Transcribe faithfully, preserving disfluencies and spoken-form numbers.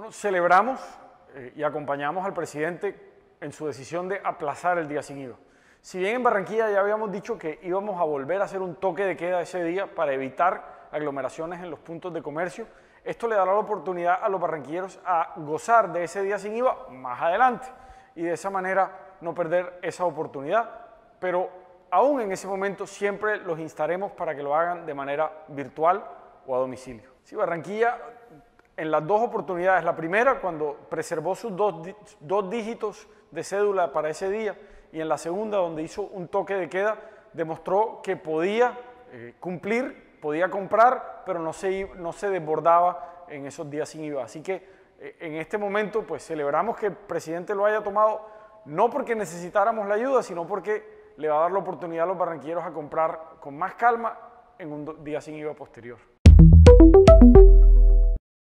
Bueno, celebramos eh, y acompañamos al presidente en su decisión de aplazar el día sin I V A. Si bien en Barranquilla ya habíamos dicho que íbamos a volver a hacer un toque de queda ese día para evitar aglomeraciones en los puntos de comercio, esto le dará la oportunidad a los barranquilleros a gozar de ese día sin I V A más adelante y de esa manera no perder esa oportunidad, pero aún en ese momento siempre los instaremos para que lo hagan de manera virtual o a domicilio. Sí, Barranquilla, en las dos oportunidades, la primera cuando preservó sus dos, dos dígitos de cédula para ese día y en la segunda donde hizo un toque de queda, demostró que podía eh, cumplir, podía comprar, pero no se, no se desbordaba en esos días sin I V A. Así que eh, en este momento pues celebramos que el presidente lo haya tomado no porque necesitáramos la ayuda, sino porque le va a dar la oportunidad a los barranquilleros a comprar con más calma en un día sin I V A posterior.